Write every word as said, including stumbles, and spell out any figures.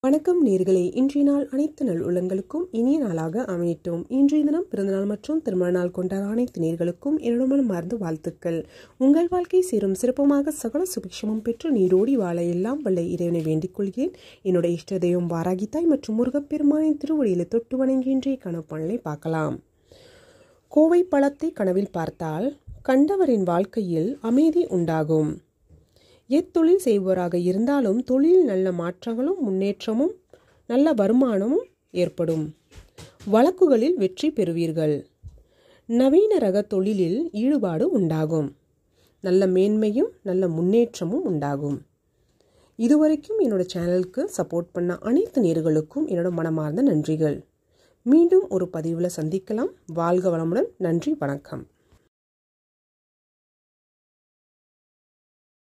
வணக்கம் நேர்களே, இன்றைய நாள் அனைத்து நல் உள்ளங்களுக்கும் இனிய நாளாக அமையட்டும். இன்றைய தினம் பிறந்தநாள் மற்றும் திருமண நாள் கொண்ட அனைத்து நேர்களுக்கும் என்னோட மனமார்ந்த வாழ்த்துக்கள். உங்கள் வாழ்க்கை சீரும் சிறப்புமாக சகல சுபிக்ஷமும் பெற்று நீரோடி வாழ எல்லாம் வல்ல இறைவனை வேண்டிக் கொள்கிறேன். என்னோட இஷ்ட தெய்வம் வாராகித்தாய் மற்றும் முருகப்பெருமானின் திருவடியில் தொட்டு வணங்கி இன்றைய கனப்பலனை பார்க்கலாம். கோவை பழத்தை கனவில் பார்த்தால் கண்டவரின் வாழ்க்கையில் அமைதி உண்டாகும். எத்தொழில் செய்பவராக இருந்தாலும் தொழிலில் நல்ல மாற்றங்களும் முன்னேற்றமும் நல்ல வருமானமும் ஏற்படும். வழக்குகளில் வெற்றி பெறுவீர்கள். நவீன ரக தொழிலில் ஈடுபாடு உண்டாகும். நல்ல மேன்மையும் நல்ல முன்னேற்றமும் உண்டாகும். இதுவரைக்கும் என்னோட சேனலுக்கு சப்போர்ட் பண்ண அனைத்து நேயர்களுக்கும் என்னோட மனமார்ந்த நன்றிகள். மீண்டும் ஒரு பதிவில் சந்திக்கலாம். வாழ்க வளமுடன். நன்றி, வணக்கம்.